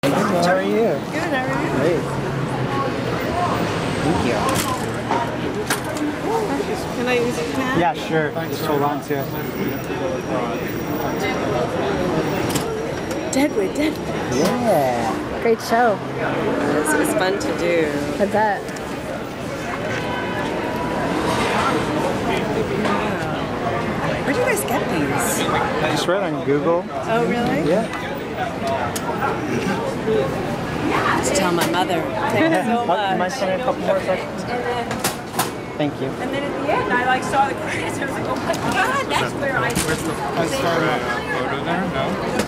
How are you? Good, how are you? Great. Thank you. Can I use your pen? Yeah, sure. Just hold on to it. Deadwood. Yeah. Great show. This was fun to do. I bet. Where do you guys get these? I just read on Google. Oh, really? Yeah. Just tell my mother. Thank you so much. Am I sending a couple more questions? Thank you. And then at the end, I like saw the credits. I was like, oh my God, that's where I. Where's the photo there? No.